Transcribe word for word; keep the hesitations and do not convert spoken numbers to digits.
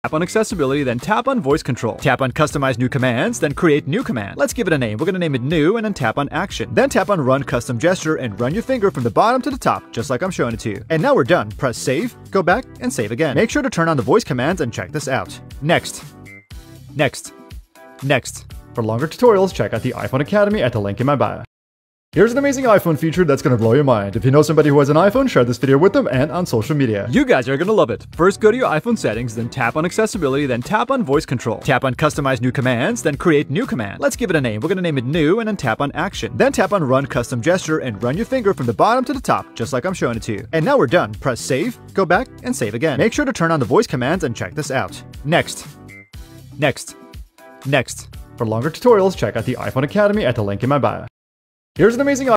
Tap on accessibility, then tap on voice control. Tap on customize new commands, then create new command. Let's give it a name. We're gonna name it new and then tap on action. Then tap on run custom gesture and run your finger from the bottom to the top, just like I'm showing it to you. And now we're done. Press save, go back, and save again. Make sure to turn on the voice commands and check this out. Next. Next. Next. For longer tutorials, check out the iPhone Academy at the link in my bio. Here's an amazing iPhone feature that's gonna blow your mind. If you know somebody who has an iPhone, share this video with them and on social media. You guys are gonna love it. First, go to your iPhone settings, then tap on accessibility, then tap on voice control. Tap on customize new commands, then create new command. Let's give it a name. We're gonna name it new and then tap on action. Then tap on run custom gesture and run your finger from the bottom to the top, just like I'm showing it to you. And now we're done. Press save, go back, and save again. Make sure to turn on the voice commands and check this out. Next. Next. Next. For longer tutorials, check out the iPhone Academy at the link in my bio. Here's an amazing